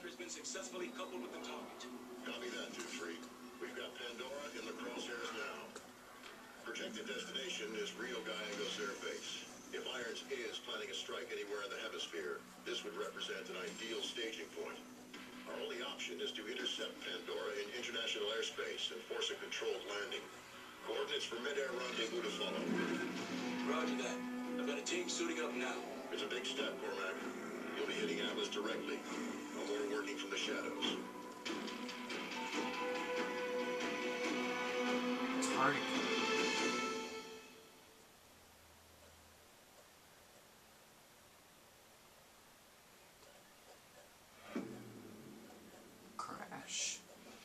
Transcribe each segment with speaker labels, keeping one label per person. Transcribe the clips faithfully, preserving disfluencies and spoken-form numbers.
Speaker 1: tracker's been successfully coupled with the target.
Speaker 2: Copy that, two three. We've got Pandora in the crosshairs now. Projected destination is Rio Gallegos Air Base. If Irons is planning a strike anywhere in the hemisphere, this would represent an ideal staging point. Our only option is to intercept Pandora in international airspace and force a controlled landing. Coordinates for mid-air rendezvous to follow.
Speaker 1: Roger that. I've got a team suiting up now.
Speaker 2: It's a big step, Cormac. You'll be hitting Atlas directly. No more working from the shadows.
Speaker 3: Target. Crash.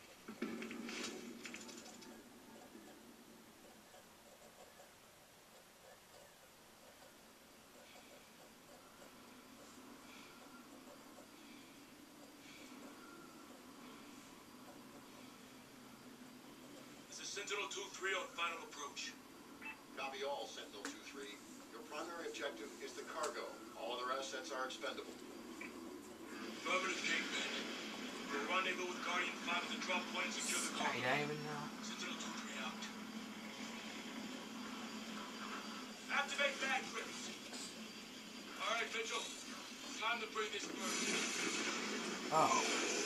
Speaker 1: Sentinel two three on final approach.
Speaker 2: Copy all, Sentinel two three. Your primary objective is the cargo. All other assets are expendable.
Speaker 1: Affirmative, Kingpin. We'll rendezvous with Guardian five at the drop point and secure the cargo.
Speaker 3: Skydiving now.
Speaker 1: Sentinel two three out. Activate bag grips. All right, Mitchell. Time to bring this bird.
Speaker 3: Oh.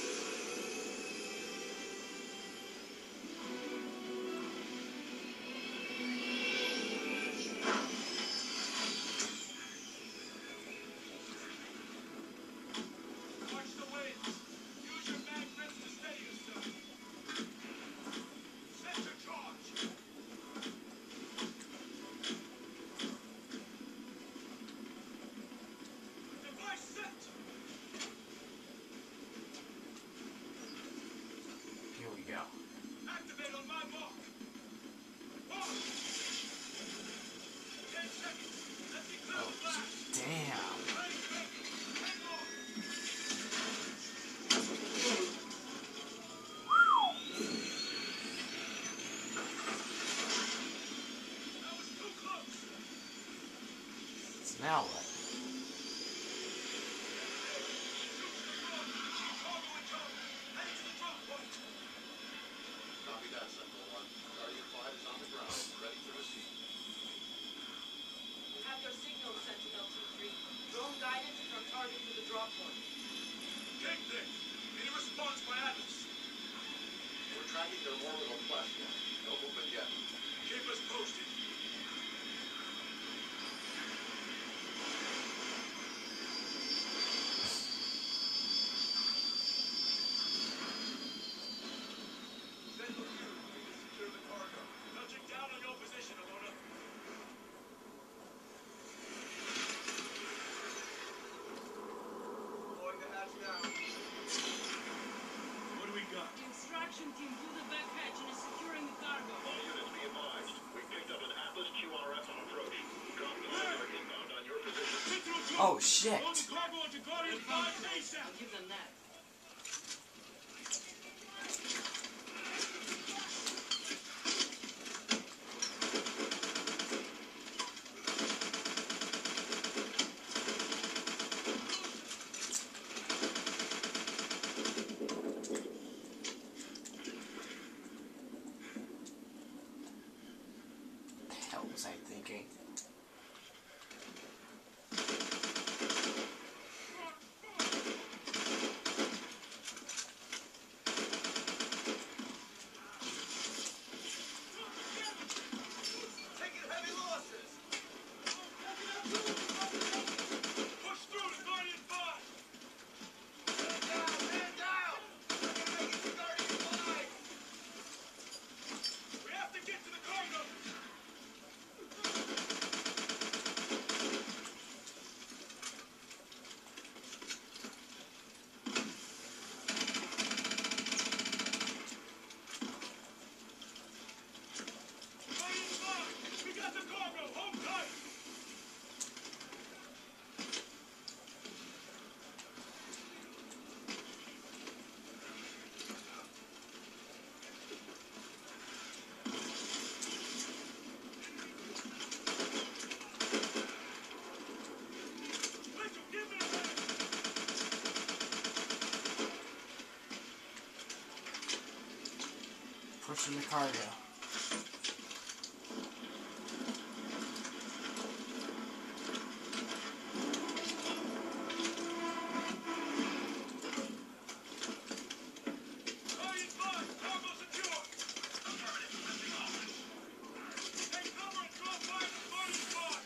Speaker 3: Now what?
Speaker 2: Copy that, Sentinel one. Guardian five is on the ground, ready to receive.
Speaker 4: We have your signal, Sentinel two three. Drone guidance is on target for the drop point.
Speaker 1: Kingpin, any response by Atlas?
Speaker 2: We're tracking their orbital platform. No movement yet.
Speaker 1: Keep us posted.
Speaker 4: Team through the back hatch and is securing the cargo.
Speaker 2: All units be advised. We picked up an Atlas Q R F on approach. Drop the radar inbound on your position.
Speaker 3: Oh shit.
Speaker 1: Load the cargo onto Guardian five ASAP.
Speaker 4: I'll give them that.
Speaker 3: What was I thinking? Pushing the cargo.
Speaker 1: Target five, cargo secure. Affirmative, lifting off. Take cover and throw fire to Guardian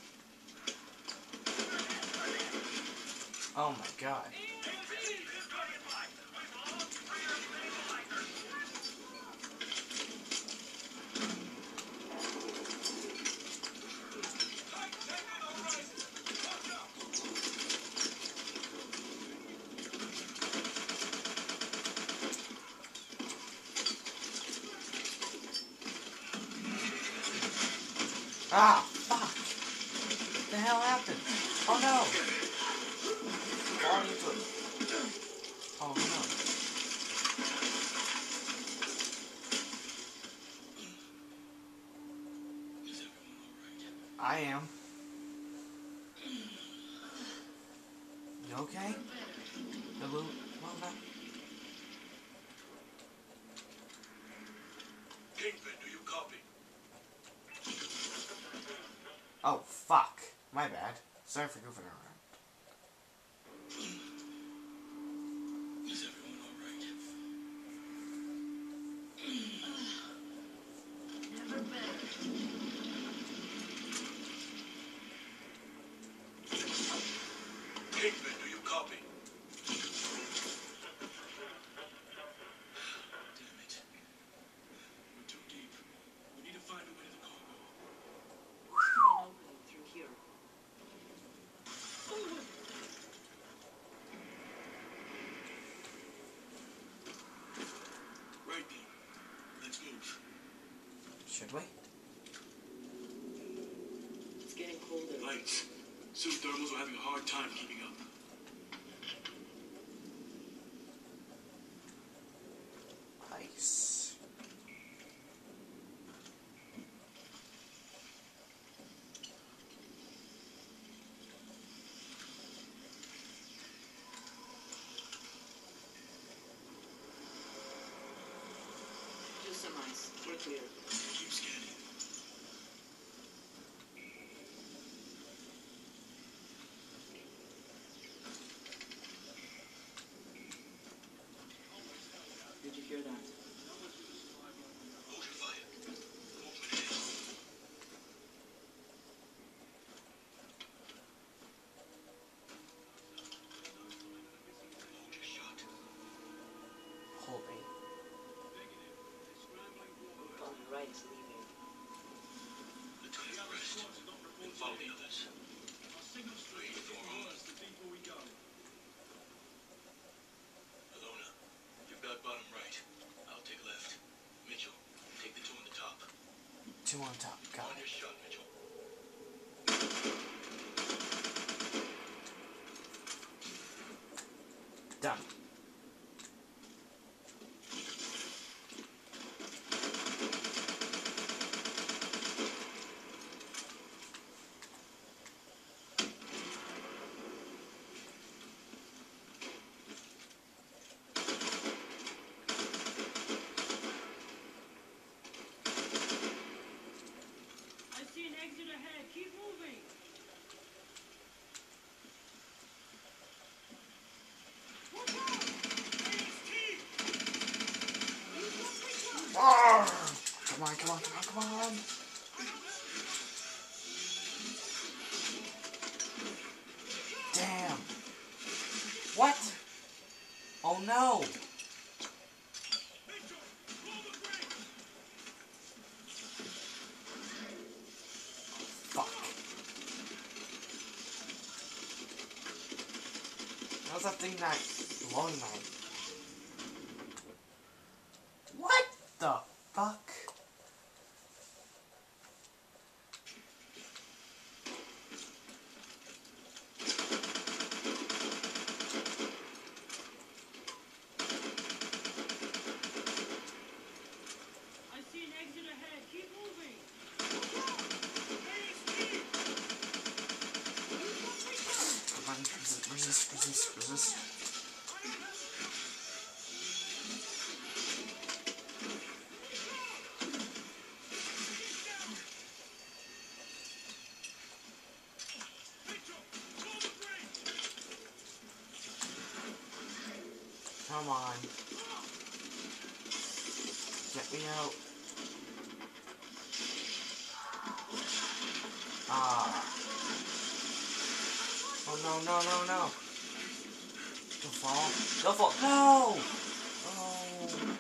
Speaker 1: five.
Speaker 3: Oh my god. Ah, fuck! What the hell happened? Oh no! Falling into it. Oh no.
Speaker 1: Is everyone alright?
Speaker 3: I am. You okay? Hello? Well, that...
Speaker 1: Kingpin, do you copy?
Speaker 3: Oh, fuck. My bad. Sorry for goofing around.
Speaker 1: Is everyone alright?
Speaker 4: Never better.
Speaker 1: Kingpin, do you copy? Damn it. We're too deep. We need to find a way to the cargo.
Speaker 4: An opening through here.
Speaker 1: Right then. Let's move.
Speaker 3: Should we?
Speaker 4: It's getting colder.
Speaker 1: Lights. Suit thermals are having a hard time keeping up.
Speaker 3: Nice.
Speaker 4: Just some ice. We're clear.
Speaker 1: Keep scanning.
Speaker 4: Did you hear that?
Speaker 1: Hold your fire. Movement ahead. Hold your shot.
Speaker 3: Holding.
Speaker 4: On the right is leaving.
Speaker 1: Let's get the rest. And follow the others. Wait for them. Alona, you've got bottom right. I'll take left. Mitchell, take the two on the top.
Speaker 3: Two on top. Got
Speaker 1: On
Speaker 3: it.
Speaker 1: your shot, Mitchell.
Speaker 3: Done.
Speaker 4: I see an exit ahead. Keep moving.
Speaker 3: Arrgh! Come on, come on, come on, come on! Damn! What? Oh no! Fuck. How's that thing that long knife? What the fuck?
Speaker 4: I see an exit ahead. Keep moving.
Speaker 3: Come on, resist, resist, resist, resist. Come on. Get me out. Ah. Oh no, no, no, no. Don't fall. Don't fall. No! Oh.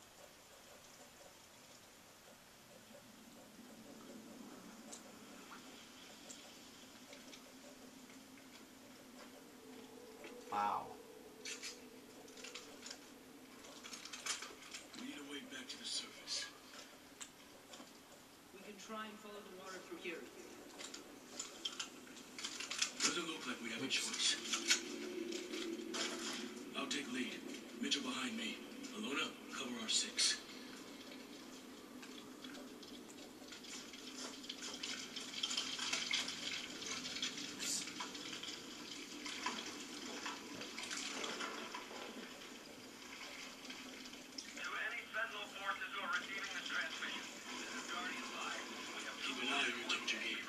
Speaker 3: Wow.
Speaker 1: We need a way back to the surface.
Speaker 4: We can try and follow the water through here.
Speaker 1: Doesn't look like we have a choice. I'll take lead. Mitchell behind me. Alona, cover our six. Keep an eye on your temperature gauge.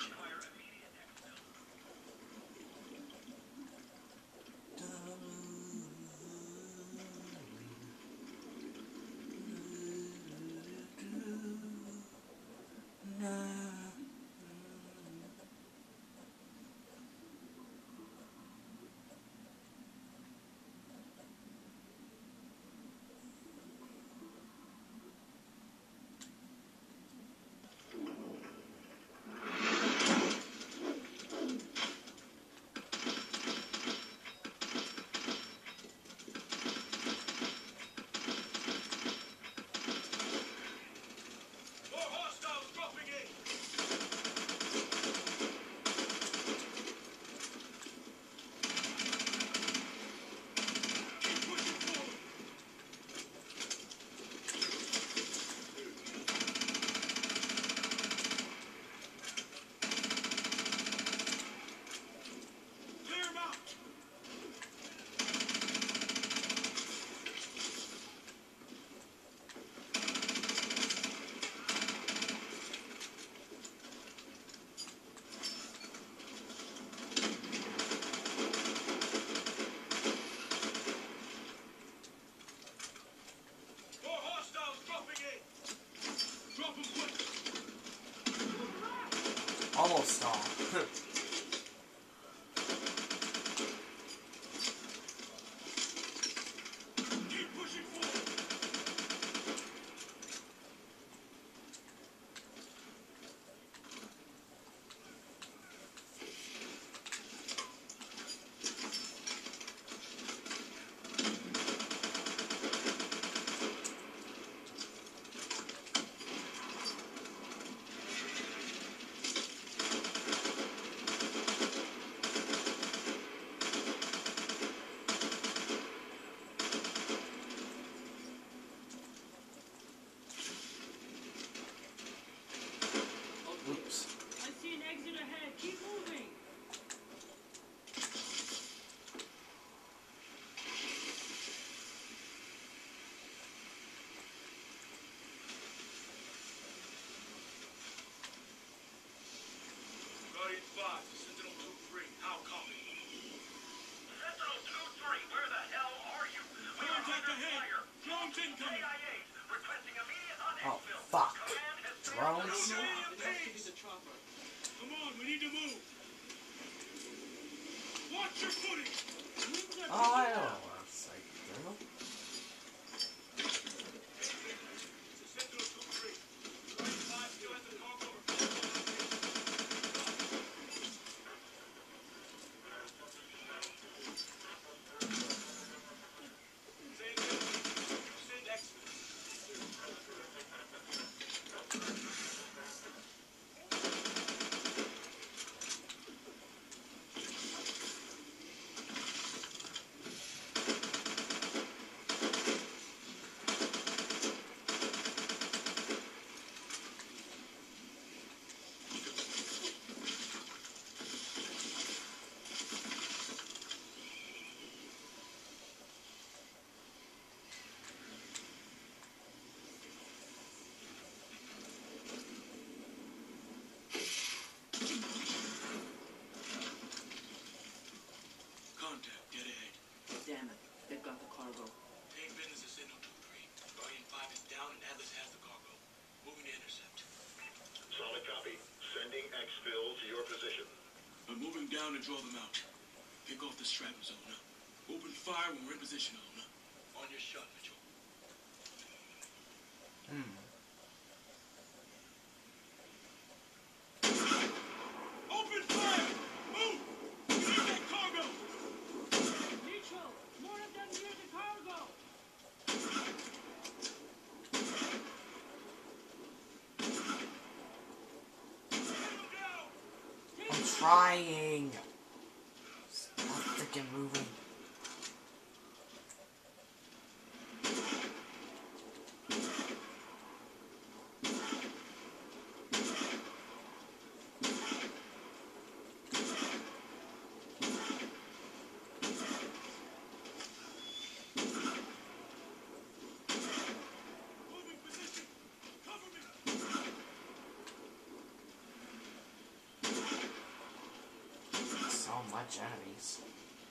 Speaker 1: More hostiles dropping in! Keep pushing forward! Clear 'em out! More hostiles dropping in! Drop 'em quick!
Speaker 3: Almost stall.
Speaker 1: Keep pushing forward!
Speaker 3: Oops.
Speaker 4: I see an exit ahead. Keep moving.
Speaker 1: Guardian five, Sentinel two three, how copy?
Speaker 5: Sentinel two three, where the hell are you? We are
Speaker 1: Contact
Speaker 5: under
Speaker 1: ahead!
Speaker 5: fire.
Speaker 1: Drones incoming!
Speaker 5: A I A requesting immediate on
Speaker 3: Oh,
Speaker 5: exfil.
Speaker 3: fuck.
Speaker 5: Command has
Speaker 3: Drones?
Speaker 1: Come on, we need to move! Watch your footing!
Speaker 3: Oh, I don't know what it's like. Thermal?
Speaker 1: Sentinel two three. Guardian five still has the cargo over. Same thing. Send exfil. them down and draw them out. Pick off the stragglers, owner. Open fire when we're in position, owner. On your shot, Mitchell.
Speaker 3: Hmm.
Speaker 1: Open fire! Move! We need that cargo!
Speaker 4: Mitchell, more of them near the cargo.
Speaker 1: Get them down!
Speaker 3: I'm trying. Stop freaking moving.
Speaker 1: Moving position! Cover me!
Speaker 3: So much enemies.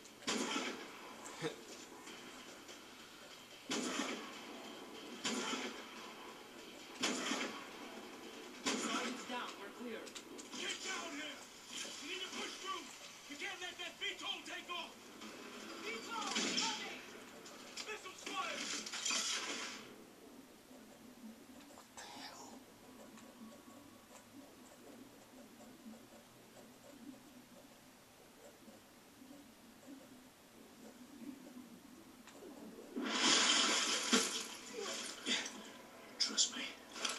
Speaker 4: Target's down. We're clear.
Speaker 1: Get down here! We need to push through! We can't let that V TOL take off!
Speaker 4: Mitchell, coming.
Speaker 1: Missiles fired!
Speaker 3: What the hell?
Speaker 1: Trust me.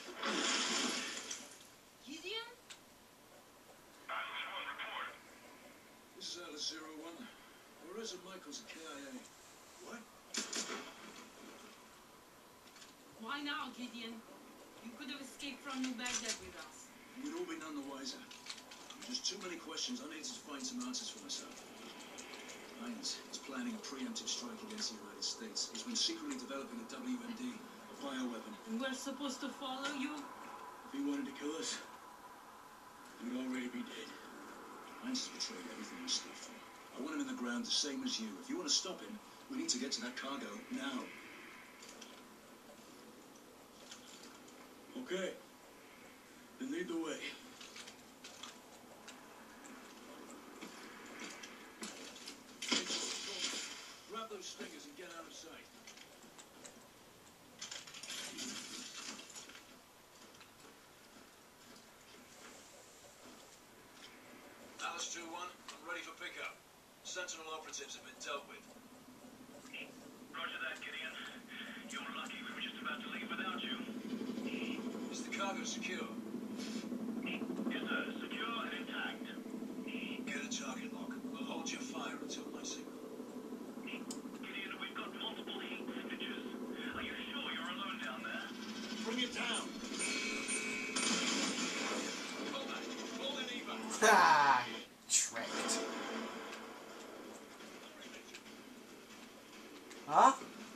Speaker 4: Gideon?
Speaker 5: Atlas one, report.
Speaker 1: This is Atlas Zero One. Marissa Michaels at K I A. What?
Speaker 4: Why now, Gideon? You could have escaped from New Baghdad with us.
Speaker 1: We'd all be none the wiser. Just too many questions. I needed to find some answers for myself. Hines is planning a preemptive strike against the United States. He's been secretly developing a W M D, a bioweapon.
Speaker 4: And we're supposed to follow you?
Speaker 1: If he wanted to kill us, we'd already be dead. Hines has betrayed everything we stood for. I want him in the ground the same as you. If you want to stop him, we need to get to that cargo now. Okay. Then lead the way. Grab those stingers and get out of sight. Alice two one, I'm ready for pickup. Sentinel operatives have been dealt with.
Speaker 5: Roger that, Gideon. You're lucky we were just about to leave without you.
Speaker 1: Is the cargo secure?
Speaker 5: Yes, sir. Secure and intact.
Speaker 1: Get a target lock. We'll hold your fire until my signal.
Speaker 5: Gideon, we've got multiple heat signatures. Are you sure you're alone down there?
Speaker 1: Bring it down! Hold that. Roll in evac.
Speaker 3: Ha! Tricked. Huh?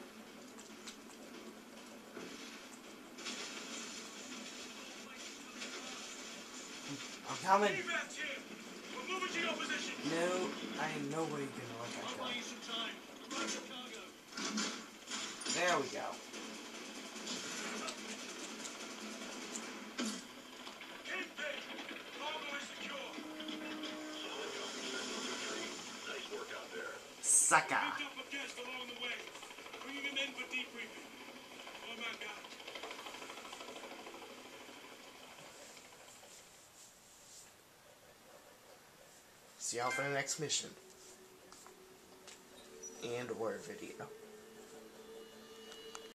Speaker 3: I'm coming.
Speaker 1: Evac's here! We're moving to your position!
Speaker 3: No, I am no way gonna let that
Speaker 1: I'll
Speaker 3: go.
Speaker 1: buy you some time. Grab the cargo.
Speaker 3: There we go.
Speaker 1: Keep it! Cargo is secure.
Speaker 2: Solid copy, Sentinel two three. Nice work out there.
Speaker 3: Sucker.
Speaker 1: Picked up a guest along the way. Bringing him in for debriefing. Oh my God.
Speaker 3: See y'all for the next mission. And or video.